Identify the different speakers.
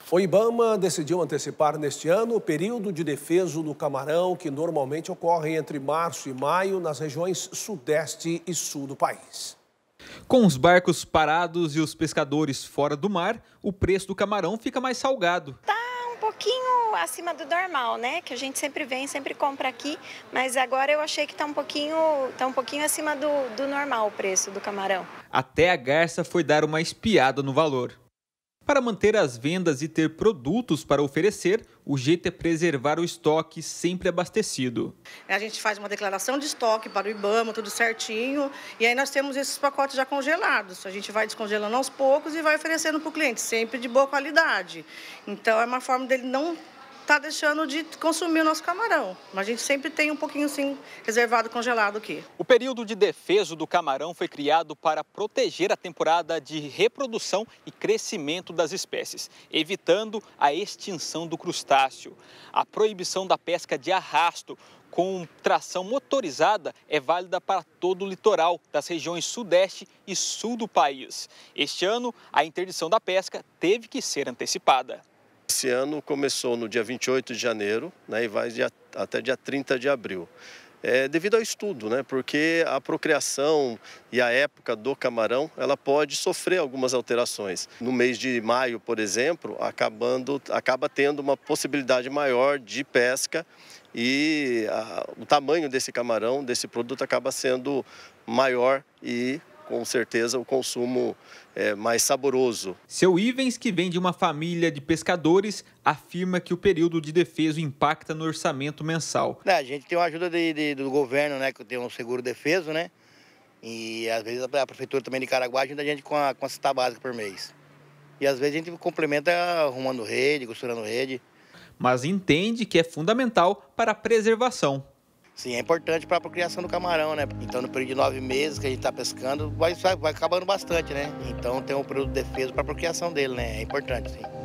Speaker 1: O IBAMA decidiu antecipar neste ano o período de defeso do camarão, que normalmente ocorre entre março e maio nas regiões sudeste e sul do país.
Speaker 2: Com os barcos parados e os pescadores fora do mar, o preço do camarão fica mais salgado.
Speaker 3: Um pouquinho acima do normal, né? Que a gente sempre vem, sempre compra aqui, mas agora eu achei que tá um pouquinho acima do normal o preço do camarão.
Speaker 2: Até a Garça foi dar uma espiada no valor. Para manter as vendas e ter produtos para oferecer, o jeito é preservar o estoque sempre abastecido.
Speaker 4: A gente faz uma declaração de estoque para o IBAMA, tudo certinho, e aí nós temos esses pacotes já congelados. A gente vai descongelando aos poucos e vai oferecendo para o cliente, sempre de boa qualidade. Então é uma forma dele não estar deixando de consumir o nosso camarão. Mas a gente sempre tem um pouquinho assim reservado, congelado aqui.
Speaker 2: O período de defeso do camarão foi criado para proteger a temporada de reprodução e crescimento das espécies, evitando a extinção do crustáceo. A proibição da pesca de arrasto com tração motorizada é válida para todo o litoral das regiões sudeste e sul do país. Este ano, a interdição da pesca teve que ser antecipada.
Speaker 5: Esse ano começou no dia 28 de janeiro, né, e vai até dia 30 de abril. Devido ao estudo, né, porque a procriação e a época do camarão, ela pode sofrer algumas alterações. No mês de maio, por exemplo, acaba tendo uma possibilidade maior de pesca e o tamanho desse camarão, desse produto, acaba sendo maior e, com certeza, o consumo é mais saboroso.
Speaker 2: Seu Ivens, que vem de uma família de pescadores, afirma que o período de defeso impacta no orçamento mensal.
Speaker 6: A gente tem uma ajuda do governo, né, que tem um seguro defeso, né? E às vezes a prefeitura também de Caraguá ajuda a gente com a cesta básica por mês. E às vezes a gente complementa arrumando rede, costurando rede. Mas entende que é fundamental para a preservação. Sim, é importante para a procriação do camarão, né? Então, no período de 9 meses que a gente está pescando, vai acabando bastante, né? Então, tem um período de defesa para a procriação dele, né? É importante, sim.